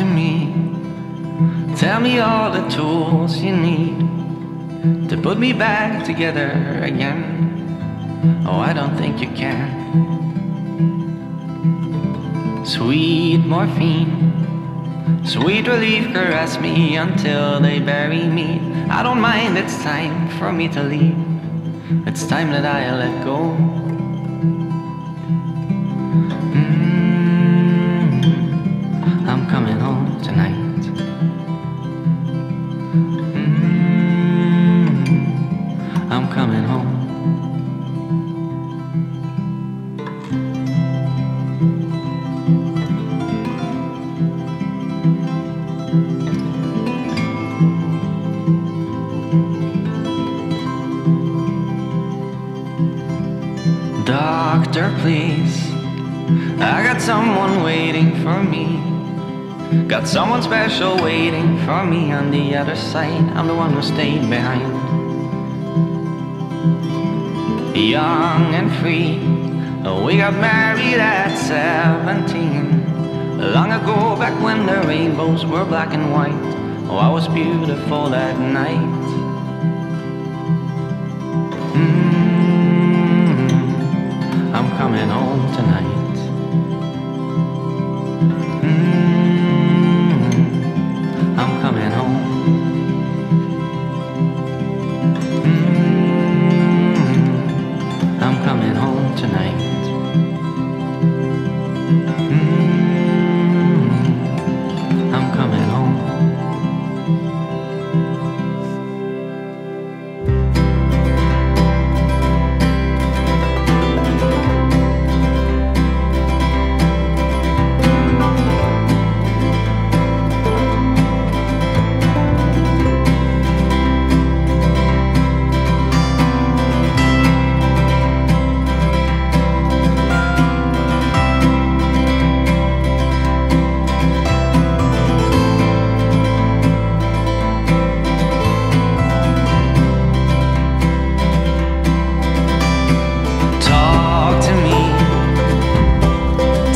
me. Tell me all the tools you need to put me back together again. Oh, I don't think you can. Sweet morphine, sweet relief, caress me until they bury me. I don't mind, it's time for me to leave. It's time that I let go. I'm coming home tonight. I'm coming home. Doctor, please, I got someone waiting for me. Got someone special waiting for me on the other side. I'm the one who stayed behind. Young and free, we got married at 17. Long ago, back when the rainbows were black and white. Oh, I was beautiful that night. I'm coming home tonight. I'm coming home. I'm coming home tonight. I'm coming home.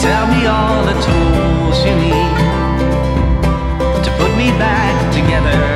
All the tools you need to put me back together